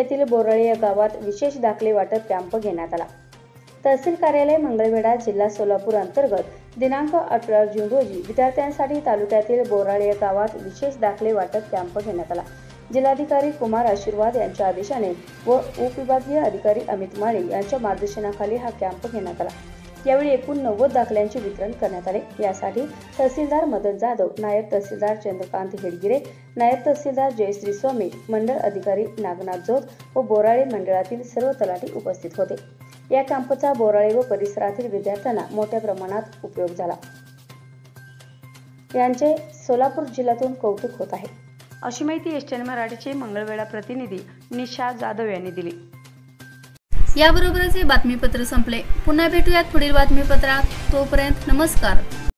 तालुक्यातील बोराळे या गावात विशेष दाखले वाटप कॅम्प घेण्यात आला। तहसील कार्यालय मंगळवेढा, जिल्हा सोलापूर अंतर्गत दिनांक 18 जून रोजी विद्यार्थ्यांसाठी तालुक्यातील बोराळे या गावात विशेष दाखले वाटप कॅम्प घेण्यात आला। जिल्हाधिकारी कुमार आशीर्वाद यांच्या आदेशाने व उपविभागीय अधिकारी अमित माळी यांच्या मार्गदर्शनाखाली हा कॅम्प घेण्यात आला। यावेळी एकूण 90 दाखल्यांचे वितरण करण्यात आले। यासाठी तहसीलदार मदन जाधव, नायब तहसीलदार चंद्रकांत हेडगिरे, नायब तहसीलदार जयश्री स्वामी, मंडळ अधिकारी नागनाथ जोत व बोराळे मंडळातील सर्व तलाठी उपस्थित होते। या कॅम्पचा बोराळे व परिसरातील विद्यार्थ्यांना मोठ्या प्रमाणात उपयोग झाला। यांचे सोलापूर जिल्ह्यातून कौतुक होत आहे, अशी माहिती एसटीएन मराठीचे मंगळवेढा प्रतिनिधी निशा जाधव यांनी दिली। याबरोबरच हे बातमीपत्र संपले। पुन्हा भेटूयात पुढील बातमीपत्रात। तोपर्यंत नमस्कार।